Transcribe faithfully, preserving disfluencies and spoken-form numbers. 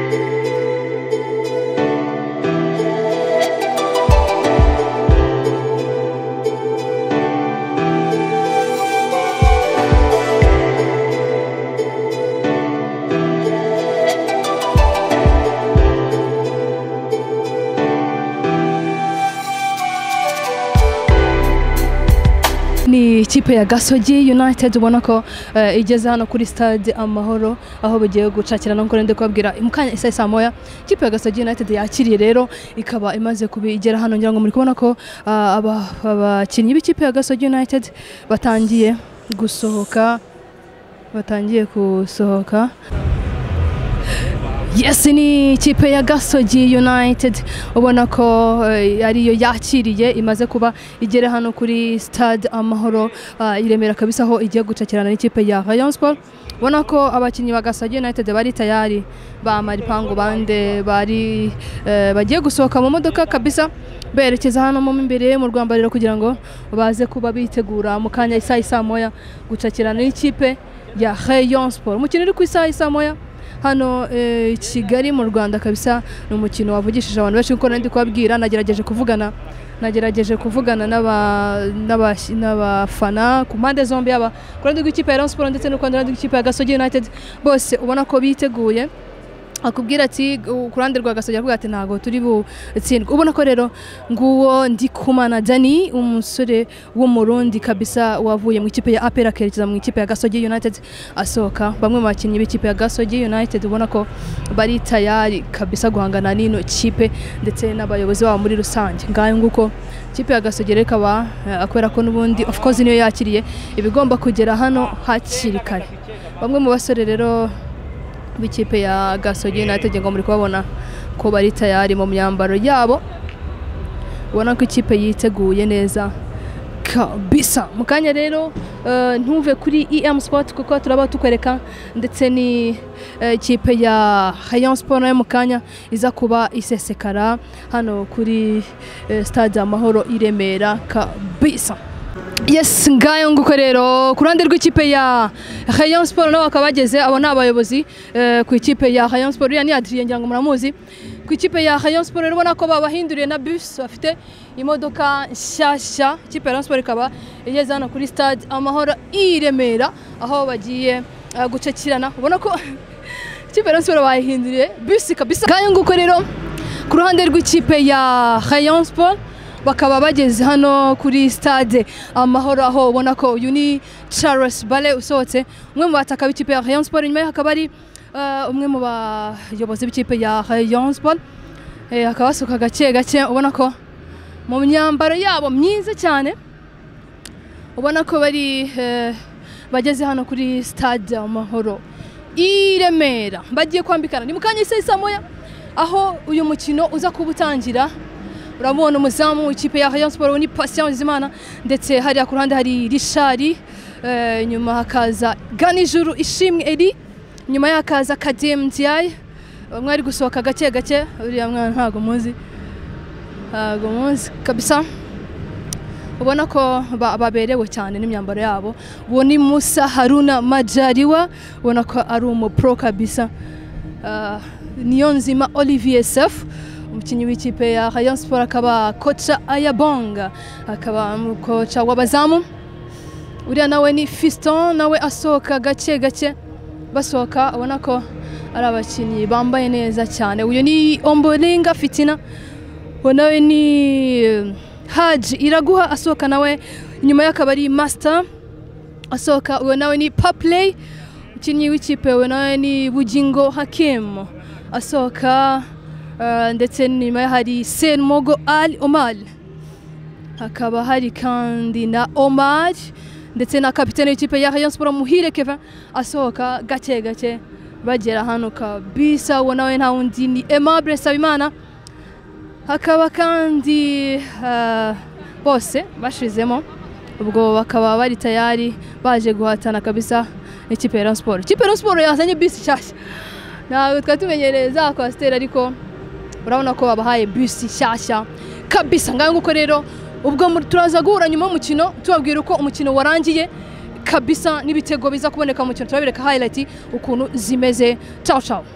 ni ikipe ya Gasogi United ubona ko uh, igeze hano kuri stade Amahoro aho bagiye gucakira no ngorende kubabwira imukanya isa saa moya. Ikipe ya Gasogi United yakiriye rero ikaba imaze kubigera hano ngira ngo muri kubona ko uh, abakinnyi b'ikipe ya Gasogi United batangiye gusohoka batangiye gusohoka Yes, ni ikipe ya Gasogi United ubona ko uh, ariyo yakiriye imaze kuba igere hano kuri stade Amahoro uh, iremera kabisa aho igiye gucakirana n'ikipe ya Rayon Sport. Ubona ko abakinnyi ba Gasogi United bari tayari ba Maripango bande bari uh, bagiye gusohoka mu modoka kabisa berekeza hano mu imbere mu rwambariro kugira ngo baze kuba bitegura mu kanya isa saa moya gucakirana n'ikipe ya Rayon Sport. Umukino uri ku isa saa moya hano e, Kigali mu Rwanda kabisa ni umukino wavugishije abantu benshi kuko nandi kubabwira nagerageje kuvugana nagerageje kuvugana n'aba n'abafana ku mpande zombi aba kurandi rw'ikipe ya Rayon Sport ndetse no kurandi rw'ikipe ya Gasogi United bose ubona ko biteguye akubwira ati kurande rwa Gasogi avuga ati ntago turi butsindwa. Ubona ko rero nguwo Ndikumana Dani umusore wo Murundi kabisa wavuye mu ikipe ya A P R akerekeza mu ikipe ya Gasogi United asohoka. Bamwe mu bakinnyi b'ikipe ya Gasogi United ubona ko bari tayari kabisa guhangana n'ino kipe ndetse n'abayobozi babo muri rusange. Ngayo nguko ikipe ya Gasogi rekaba akwera ko nubundi of course niyo yakiriye ibigomba kugera hano hakiri kare. Bamwe mu basore rero b'ikipe ya Gasogi United ngo muri kubabona ko bari tayari mu myambaro yabo ubona ko ikipe yiteguye neza kabisa. Mukanya rero uh, ntuve kuri E M Sport kuko turaba tukwereka ndetse ni ikipe uh, ya Rayon Sport nayo mukanya iza kuba isesekara hano kuri uh, stade Amahoro iremera kabisa. Yes, ngayo nguko rero kurande rw'ikipe ya Rayon Sport no bakabageze abo nabayobozi uh, ku ikipe ya Rayon Sport yani Adrien ngira ngo muramuzi ku ikipe ya Rayon Sport rero ubona ko babahinduriye na bus bafite imodoka nshyashya. Ikipe ya Rayon Sport ikaba igeze hano kuri stade Amahoro iremera aho bagiye uh, gucakirana. Ubona ko ikipe ya Rayon Sport bayihinduriye bus kabisa. Ngayo nguko rero ku ruhande rw'ikipe ya Rayon Sport bakaba bageze hano kuri stade Amahoro aho ubona ko uyu ni Charles Bale usohotse umwe mu bataka b'ikipe ya Rayon Sport. Nyuma hakaba ari uh, umwe mu bayobozi b'ikipe ya Rayon Sport eh, akaba asuka gake gake ubona ko mu myambaro yabo myiza cyane ubona ko bari uh, bageze hano kuri stade Amahoro iremera bagiye kwambikana ni mukanya isa saa moya aho uyu mukino uza kubutangira. Urabona umuzamu w'ikipe ya Rayon Sport ni Patient Bizimana ndetse hari ku ruhande hari Richard uh, nyuma hakaza Ganijuru Ishimwe Eri nyuma yakaza Kadim Ndiaye mwari gusohoka gake gake uriya mwana ntago muzi ntago muzi kabisa. Ubona ko baberewe cyane n'imyambaro yabo. Uwo ni Musa Haruna Majaliwa ubona ko ari umu pro kabisa. uh, Niyonzima Olivier Sef umukinnyi w'ikipe ya Rayon Sport akaba kocha Ayabonga akaba kocha w'abazamu. Uriya nawe ni Fiston nawe asohoka gake gake basohoka ubona ko ari abakinnyi bambaye neza cyane. Uyu ni Ombolinga Fitina nawe ni Haji Iraguha asohoka nawe nyuma yakaba ari Master asohoka. Uyu nawe ni Paplay umukinnyi w'ikipe uyu nawe ni Bugingo Hakim asohoka. Uh, ndetse nyuma hari Senmogo Ali Omar hakaba hari kandi na Omar ndetse na kapitene w'ikipe ya Rayon Sport Muhire Kevin asohoka gake gake bagera hano kabisa. Uwo nawe nta wundi ni Aimable Sabimana hakaba kandi uh, bose bashizemo ubwo bakaba bari tayari baje guhatana kabisa n'ikipe ya Rayon Sport. Ikipe ya Rayon Sport yazanye bisi cyashya nawe twatumenyereza kwa Stella ariko urabona ko babahaye bus nshyashya kabisa. Ngayo nguko rero ubwo turaza guhura nyuma y'umukino tubabwira uko umukino warangiye kabisa n'ibitego biza kuboneka mu mukino turabireka highlight ukuntu zimeze. Ciao ciao.